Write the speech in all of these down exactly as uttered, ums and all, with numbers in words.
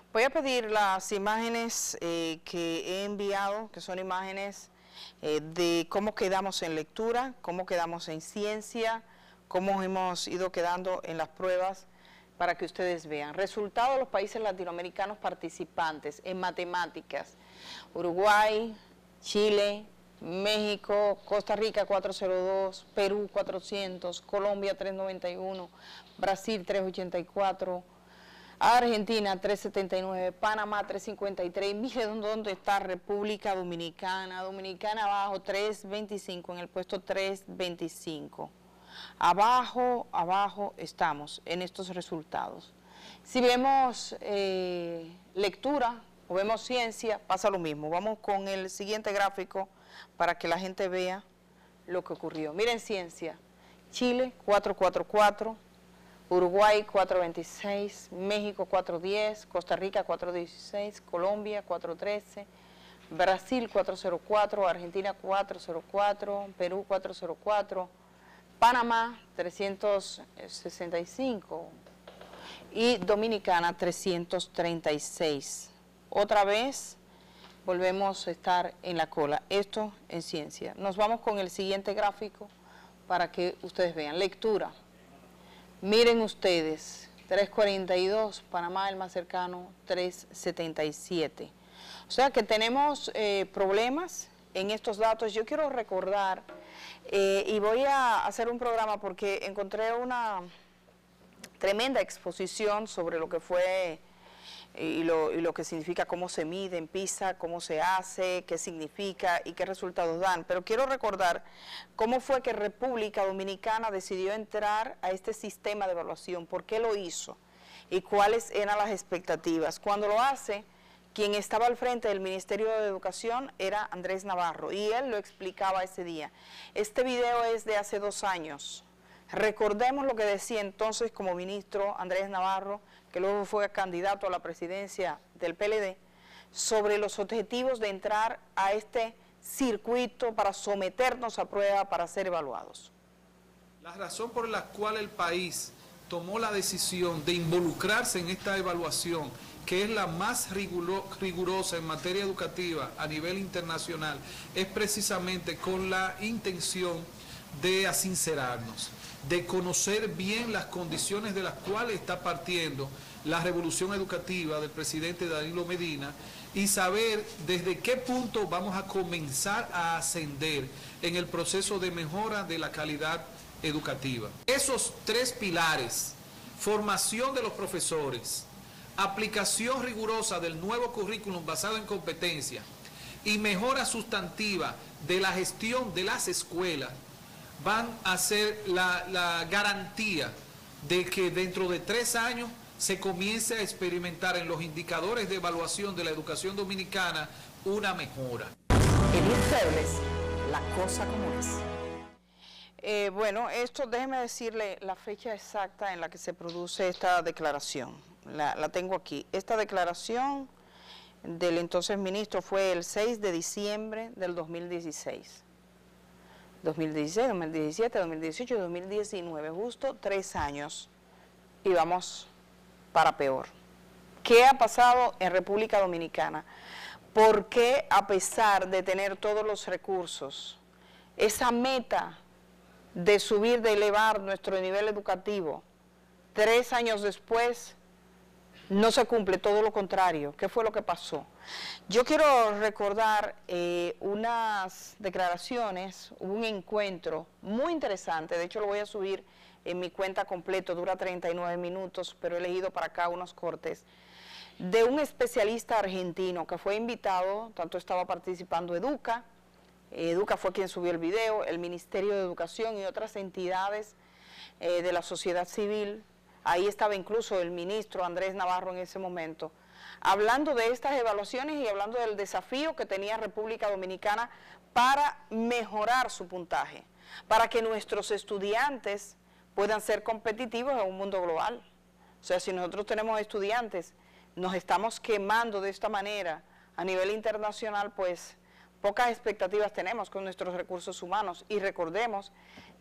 Voy a pedir las imágenes eh, que he enviado, que son imágenes eh, de cómo quedamos en lectura, cómo quedamos en ciencia, cómo hemos ido quedando en las pruebas, para que ustedes vean. Resultados de los países latinoamericanos participantes en matemáticas: Uruguay, Chile, México, Costa Rica cuatrocientos dos, Perú cuatrocientos, Colombia trescientos noventa y uno, Brasil trescientos ochenta y cuatro, Argentina trescientos setenta y nueve, Panamá trescientos cincuenta y tres, miren dónde está República Dominicana, Dominicana abajo trescientos veinticinco, en el puesto trescientos veinticinco. Abajo, abajo estamos en estos resultados. Si vemos eh, lectura o vemos ciencia, pasa lo mismo. Vamos con el siguiente gráfico para que la gente vea lo que ocurrió. Miren ciencia: Chile cuatrocientos cuarenta y cuatro, Uruguay cuatrocientos veintiséis, México cuatrocientos diez, Costa Rica cuatrocientos dieciséis, Colombia cuatrocientos trece, Brasil cuatrocientos cuatro, Argentina cuatrocientos cuatro, Perú cuatrocientos cuatro, Panamá trescientos sesenta y cinco y Dominicana trescientos treinta y seis. Otra vez volvemos a estar en la cola. Esto en ciencia. Nos vamos con el siguiente gráfico para que ustedes vean. Lectura. Miren ustedes, trescientos cuarenta y dos, Panamá el más cercano, trescientos setenta y siete. O sea que tenemos eh, problemas en estos datos. Yo quiero recordar, eh, y voy a hacer un programa porque encontré una tremenda exposición sobre lo que fue y lo, y lo que significa, cómo se mide en PISA, cómo se hace, qué significa y qué resultados dan. Pero quiero recordar cómo fue que República Dominicana decidió entrar a este sistema de evaluación, por qué lo hizo y cuáles eran las expectativas. Cuando lo hace, quien estaba al frente del Ministerio de Educación era Andrés Navarro, y él lo explicaba ese día. Este video es de hace dos años. Recordemos lo que decía entonces como ministro Andrés Navarro, que luego fue candidato a la presidencia del P L D, sobre los objetivos de entrar a este circuito para someternos a prueba, para ser evaluados. La razón por la cual el país tomó la decisión de involucrarse en esta evaluación, que es la más rigurosa en materia educativa a nivel internacional, es precisamente con la intención de asincerarnos, de conocer bien las condiciones de las cuales está partiendo la revolución educativa del presidente Danilo Medina y saber desde qué punto vamos a comenzar a ascender en el proceso de mejora de la calidad educativa. Esos tres pilares: formación de los profesores, aplicación rigurosa del nuevo currículum basado en competencia y mejora sustantiva de la gestión de las escuelas, van a ser la, la garantía de que dentro de tres años se comience a experimentar en los indicadores de evaluación de la educación dominicana una mejora. Edith Febles, la cosa como es. Eh, bueno, esto, déjeme decirle la fecha exacta en la que se produce esta declaración. La, la tengo aquí. Esta declaración del entonces ministro fue el seis de diciembre del dos mil dieciséis. dos mil dieciséis, dos mil diecisiete, dos mil dieciocho y dos mil diecinueve, justo tres años, y vamos para peor. ¿Qué ha pasado en República Dominicana? ¿Por qué, a pesar de tener todos los recursos, esa meta de subir, de elevar nuestro nivel educativo, tres años después no se cumple, todo lo contrario? ¿Qué fue lo que pasó? Yo quiero recordar eh, unas declaraciones, un encuentro muy interesante, de hecho lo voy a subir en mi cuenta completo, dura treinta y nueve minutos, pero he elegido para acá unos cortes, de un especialista argentino que fue invitado, tanto estaba participando Educa, Educa fue quien subió el video, el Ministerio de Educación y otras entidades eh, de la sociedad civil. Ahí estaba incluso el ministro Andrés Navarro en ese momento, hablando de estas evaluaciones y hablando del desafío que tenía República Dominicana para mejorar su puntaje, para que nuestros estudiantes puedan ser competitivos en un mundo global. O sea, si nosotros tenemos estudiantes, nos estamos quemando de esta manera a nivel internacional, pues pocas expectativas tenemos con nuestros recursos humanos. Y recordemos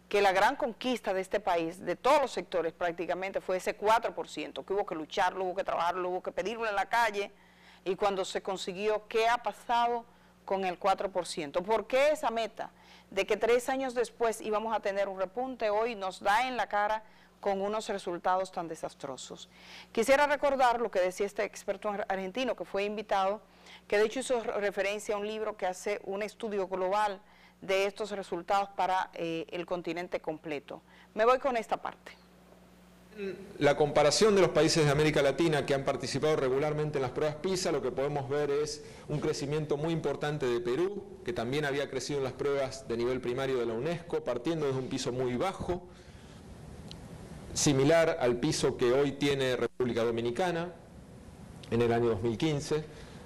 que la gran conquista de este país, de todos los sectores prácticamente, fue ese cuatro por ciento, que hubo que lucharlo, hubo que trabajarlo, hubo que pedirlo en la calle, y cuando se consiguió, ¿qué ha pasado con el cuatro por ciento? ¿Por qué esa meta de que tres años después íbamos a tener un repunte hoy nos da en la cara con unos resultados tan desastrosos? Quisiera recordar lo que decía este experto argentino que fue invitado, que de hecho hizo referencia a un libro que hace un estudio global de estos resultados para eh, el continente completo. Me voy con esta parte. La comparación de los países de América Latina que han participado regularmente en las pruebas PISA, lo que podemos ver es un crecimiento muy importante de Perú, que también había crecido en las pruebas de nivel primario de la UNESCO, partiendo desde un piso muy bajo, similar al piso que hoy tiene República Dominicana en el año dos mil quince.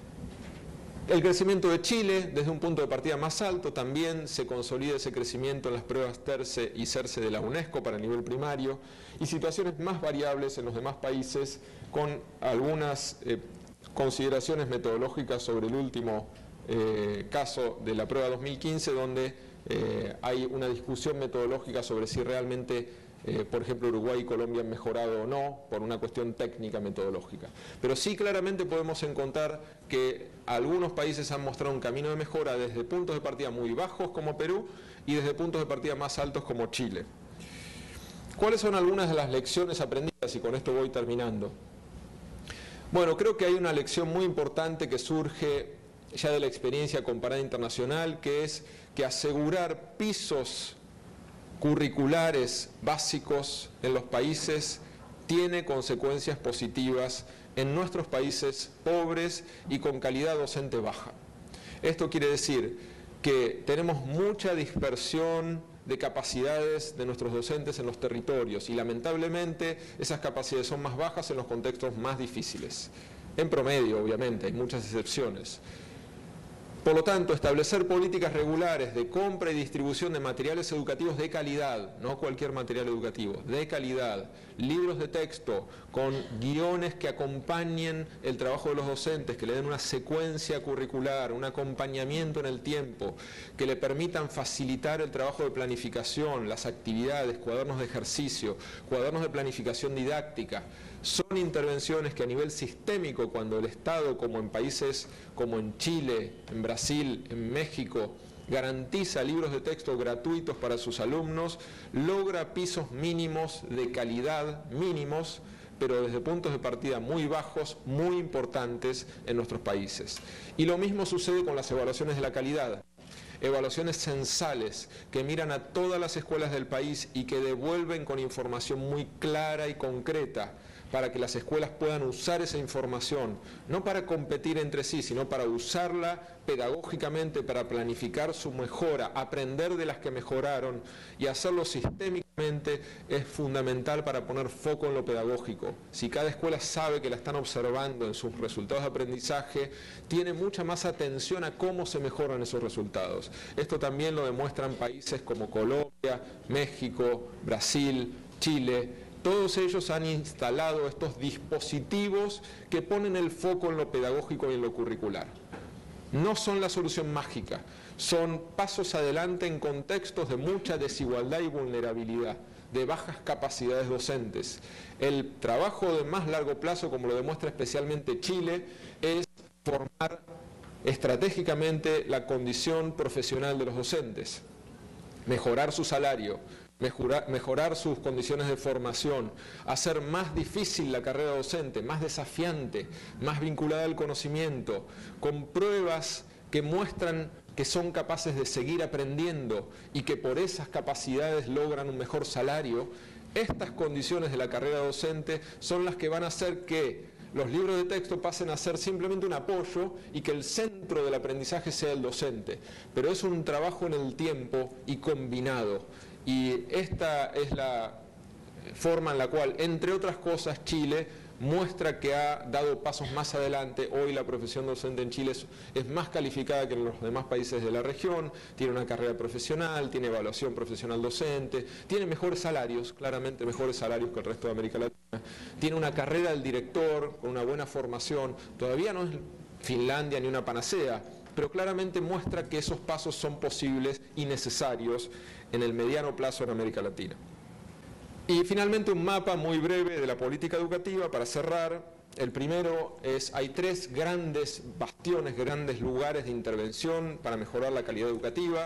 El crecimiento de Chile, desde un punto de partida más alto, también se consolida ese crecimiento en las pruebas TERCE y CERCE de la UNESCO para el nivel primario, y situaciones más variables en los demás países, con algunas eh, consideraciones metodológicas sobre el último eh, caso de la prueba dos mil quince, donde eh, hay una discusión metodológica sobre si realmente Eh, por ejemplo, Uruguay y Colombia han mejorado o no por una cuestión técnica metodológica. Pero sí claramente podemos encontrar que algunos países han mostrado un camino de mejora desde puntos de partida muy bajos como Perú y desde puntos de partida más altos como Chile. ¿Cuáles son algunas de las lecciones aprendidas? Y con esto voy terminando. Bueno, creo que hay una lección muy importante que surge ya de la experiencia comparada internacional, que es que asegurar pisos curriculares básicos en los países tiene consecuencias positivas en nuestros países pobres y con calidad docente baja. Esto quiere decir que tenemos mucha dispersión de capacidades de nuestros docentes en los territorios y lamentablemente esas capacidades son más bajas en los contextos más difíciles. En promedio, obviamente, hay muchas excepciones. Por lo tanto, establecer políticas regulares de compra y distribución de materiales educativos de calidad, no cualquier material educativo, de calidad, libros de texto con guiones que acompañen el trabajo de los docentes, que le den una secuencia curricular, un acompañamiento en el tiempo, que le permitan facilitar el trabajo de planificación, las actividades, cuadernos de ejercicio, cuadernos de planificación didáctica. Son intervenciones que a nivel sistémico, cuando el Estado, como en países como en Chile, en Brasil, en México, garantiza libros de texto gratuitos para sus alumnos, logra pisos mínimos de calidad, mínimos, pero desde puntos de partida muy bajos, muy importantes en nuestros países. Y lo mismo sucede con las evaluaciones de la calidad. Evaluaciones censales que miran a todas las escuelas del país y que devuelven con información muy clara y concreta para que las escuelas puedan usar esa información, no para competir entre sí, sino para usarla pedagógicamente, para planificar su mejora, aprender de las que mejoraron y hacerlo sistémicamente es fundamental para poner foco en lo pedagógico. Si cada escuela sabe que la están observando en sus resultados de aprendizaje, tiene mucha más atención a cómo se mejoran esos resultados. Esto también lo demuestran países como Colombia, México, Brasil, Chile. Todos ellos han instalado estos dispositivos que ponen el foco en lo pedagógico y en lo curricular. No son la solución mágica, son pasos adelante en contextos de mucha desigualdad y vulnerabilidad, de bajas capacidades docentes. El trabajo de más largo plazo, como lo demuestra especialmente Chile, es formar estratégicamente la condición profesional de los docentes, mejorar su salario, Mejorar, mejorar sus condiciones de formación, hacer más difícil la carrera docente, más desafiante, más vinculada al conocimiento, con pruebas que muestran que son capaces de seguir aprendiendo y que por esas capacidades logran un mejor salario. Estas condiciones de la carrera docente son las que van a hacer que los libros de texto pasen a ser simplemente un apoyo y que el centro del aprendizaje sea el docente. Pero es un trabajo en el tiempo y combinado. Y esta es la forma en la cual, entre otras cosas, Chile muestra que ha dado pasos más adelante. Hoy la profesión docente en Chile es, es más calificada que en los demás países de la región, tiene una carrera profesional, tiene evaluación profesional docente, tiene mejores salarios, claramente mejores salarios que el resto de América Latina, tiene una carrera del director con una buena formación. Todavía no es Finlandia ni una panacea, pero claramente muestra que esos pasos son posibles y necesarios en el mediano plazo en América Latina. Y finalmente un mapa muy breve de la política educativa para cerrar. El primero es, hay tres grandes bastiones, grandes lugares de intervención para mejorar la calidad educativa.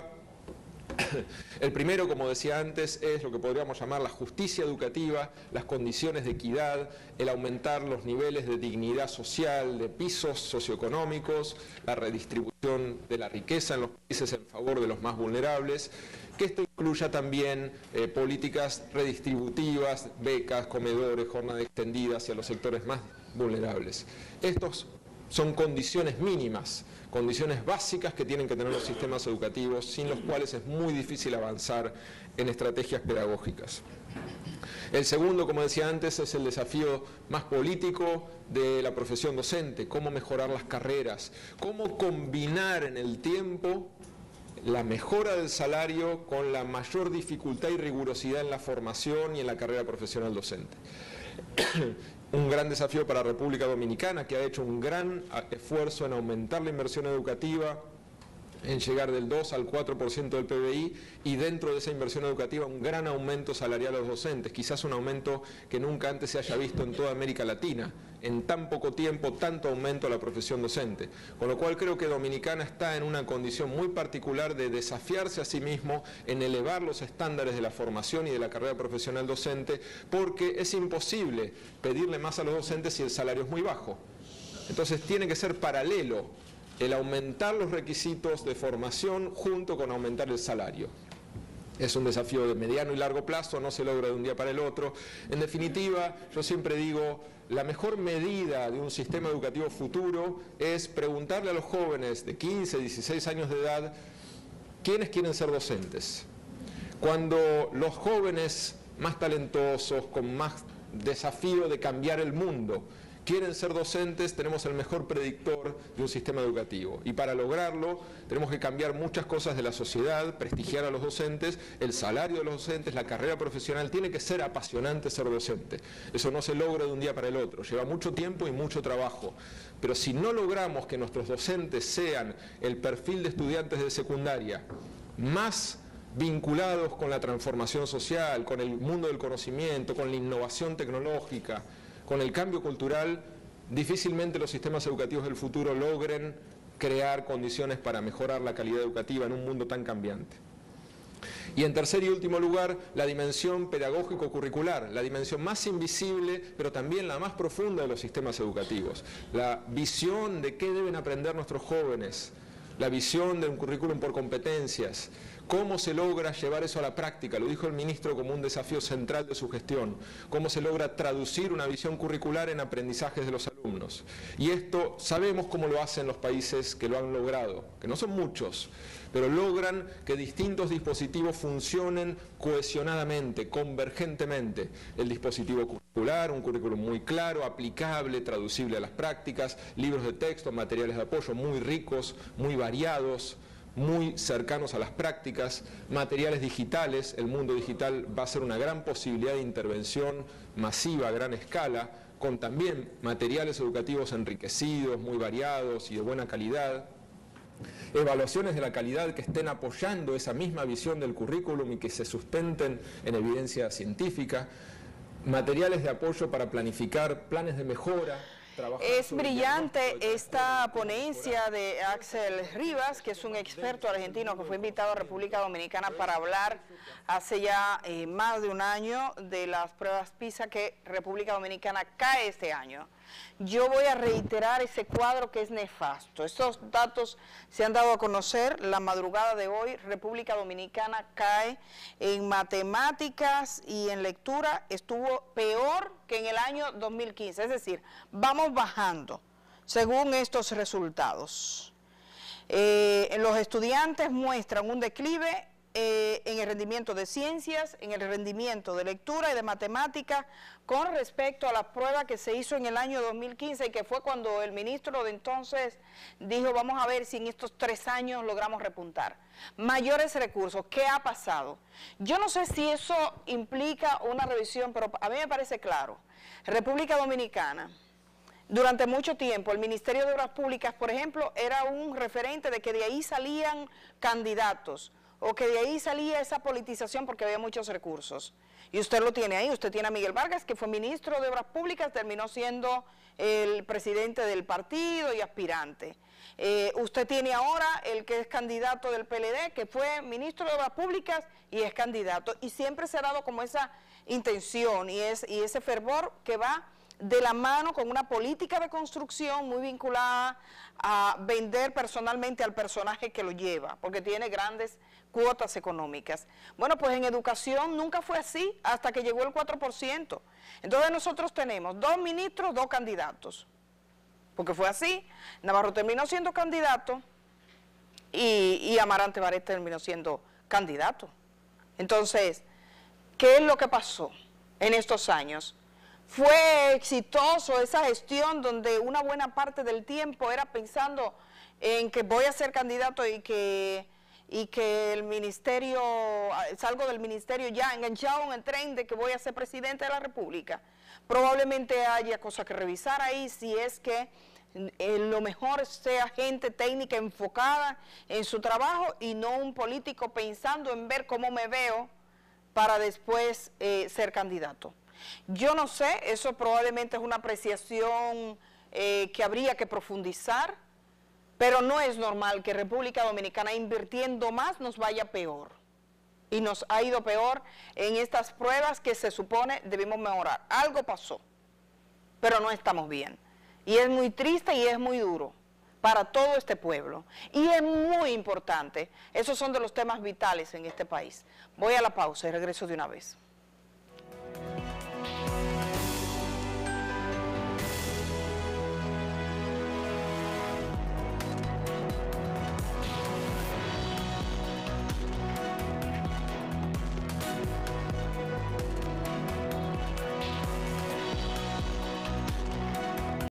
El primero, como decía antes, es lo que podríamos llamar la justicia educativa, las condiciones de equidad, el aumentar los niveles de dignidad social, de pisos socioeconómicos, la redistribución de la riqueza en los países en favor de los más vulnerables, que esto incluya también eh, políticas redistributivas, becas, comedores, jornada extendida hacia los sectores más vulnerables. Estos son condiciones mínimas, condiciones básicas que tienen que tener los sistemas educativos, sin los cuales es muy difícil avanzar en estrategias pedagógicas. El segundo, como decía antes, es el desafío más político de la profesión docente, cómo mejorar las carreras, cómo combinar en el tiempo la mejora del salario con la mayor dificultad y rigurosidad en la formación y en la carrera profesional docente. Un gran desafío para República Dominicana, que ha hecho un gran esfuerzo en aumentar la inversión educativa, en llegar del dos al cuatro por ciento del P B I, y dentro de esa inversión educativa un gran aumento salarial a los docentes, quizás un aumento que nunca antes se haya visto en toda América Latina, en tan poco tiempo, tanto aumento a la profesión docente. Con lo cual creo que Dominicana está en una condición muy particular de desafiarse a sí mismo en elevar los estándares de la formación y de la carrera profesional docente, porque es imposible pedirle más a los docentes si el salario es muy bajo. Entonces tiene que ser paralelo el aumentar los requisitos de formación junto con aumentar el salario. Es un desafío de mediano y largo plazo, no se logra de un día para el otro. En definitiva, yo siempre digo, la mejor medida de un sistema educativo futuro es preguntarle a los jóvenes de quince, dieciséis años de edad, ¿quiénes quieren ser docentes? Cuando los jóvenes más talentosos, con más desafío de cambiar el mundo, quieren ser docentes, tenemos el mejor predictor de un sistema educativo. Y para lograrlo tenemos que cambiar muchas cosas de la sociedad, prestigiar a los docentes, el salario de los docentes, la carrera profesional. Tiene que ser apasionante ser docente. Eso no se logra de un día para el otro, lleva mucho tiempo y mucho trabajo. Pero si no logramos que nuestros docentes sean el perfil de estudiantes de secundaria más vinculados con la transformación social, con el mundo del conocimiento, con la innovación tecnológica, con el cambio cultural, difícilmente los sistemas educativos del futuro logren crear condiciones para mejorar la calidad educativa en un mundo tan cambiante. Y en tercer y último lugar, la dimensión pedagógico-curricular, la dimensión más invisible, pero también la más profunda de los sistemas educativos. La visión de qué deben aprender nuestros jóvenes, la visión de un currículum por competencias. ¿Cómo se logra llevar eso a la práctica? Lo dijo el ministro como un desafío central de su gestión. ¿Cómo se logra traducir una visión curricular en aprendizajes de los alumnos? Y esto sabemos cómo lo hacen los países que lo han logrado, que no son muchos, pero logran que distintos dispositivos funcionen cohesionadamente, convergentemente. El dispositivo curricular, un currículum muy claro, aplicable, traducible a las prácticas, libros de texto, materiales de apoyo muy ricos, muy variados, muy cercanos a las prácticas, materiales digitales. El mundo digital va a ser una gran posibilidad de intervención masiva a gran escala, con también materiales educativos enriquecidos, muy variados y de buena calidad. Evaluaciones de la calidad que estén apoyando esa misma visión del currículum y que se sustenten en evidencia científica. Materiales de apoyo para planificar planes de mejora. Es brillante esta ponencia de Axel Rivas, que es un experto argentino que fue invitado a República Dominicana para hablar hace ya eh, más de un año de las pruebas PISA que República Dominicana cae este año. Yo voy a reiterar ese cuadro que es nefasto. Estos datos se han dado a conocer la madrugada de hoy. República Dominicana cae en matemáticas y en lectura, estuvo peor que en el año dos mil quince. Es decir, vamos bajando según estos resultados. Eh, los estudiantes muestran un declive Eh, en el rendimiento de ciencias, en el rendimiento de lectura y de matemática con respecto a la prueba que se hizo en el año dos mil quince, y que fue cuando el ministro de entonces dijo, vamos a ver si en estos tres años logramos repuntar. Mayores recursos, ¿qué ha pasado? Yo no sé si eso implica una revisión, pero a mí me parece claro. República Dominicana durante mucho tiempo el Ministerio de Obras Públicas, por ejemplo, era un referente de que de ahí salían candidatos o que de ahí salía esa politización porque había muchos recursos. Y usted lo tiene ahí, usted tiene a Miguel Vargas, que fue ministro de Obras Públicas, terminó siendo el presidente del partido y aspirante. Eh, usted tiene ahora el que es candidato del P L D, que fue ministro de Obras Públicas y es candidato. Y siempre se ha dado como esa intención y, es, y ese fervor que va de la mano con una política de construcción muy vinculada a vender personalmente al personaje que lo lleva, porque tiene grandes cuotas económicas. Bueno, pues en educación nunca fue así hasta que llegó el cuatro por ciento. Entonces nosotros tenemos dos ministros, dos candidatos, porque fue así. Navarro terminó siendo candidato y, y Amarante Bareta terminó siendo candidato. Entonces, ¿qué es lo que pasó en estos años? Fue exitoso esa gestión donde una buena parte del tiempo era pensando en que voy a ser candidato y que, y que el ministerio, salgo del ministerio ya enganchado en el tren de que voy a ser presidente de la República. Probablemente haya cosas que revisar ahí si es que eh, lo mejor sea gente técnica enfocada en su trabajo y no un político pensando en ver cómo me veo para después eh, ser candidato. Yo no sé, eso probablemente es una apreciación eh, que habría que profundizar, pero no es normal que República Dominicana invirtiendo más nos vaya peor. Y nos ha ido peor en estas pruebas que se supone debemos mejorar. Algo pasó, pero no estamos bien. Y es muy triste y es muy duro para todo este pueblo. Y es muy importante. Esos son de los temas vitales en este país. Voy a la pausa y regreso de una vez.